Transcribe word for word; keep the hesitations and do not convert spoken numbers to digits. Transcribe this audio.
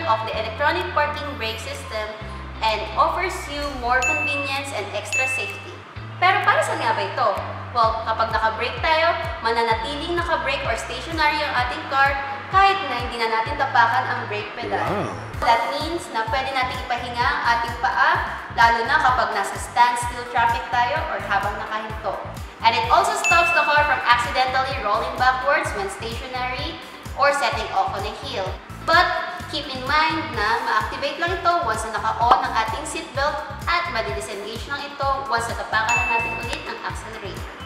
of the electronic parking brake system and offers you more convenience and extra safety. Pero para saan nga ba ito? Well, kapag naka-brake tayo, mananatiling naka-brake or stationary ang ating car kahit na hindi na natin tapakan ang brake pedal. Wow. That means na pwede natin ipahinga ang ating paa, lalo na kapag nasa standstill traffic tayo or habang nakahinto. And it also stops the car from accidentally rolling backwards when stationary or setting off on a hill. But keep in mind na ma-activate lang ito once na naka-on ang ating seatbelt at madi-disengage lang ito once natapakan na natin ulit ang accelerator.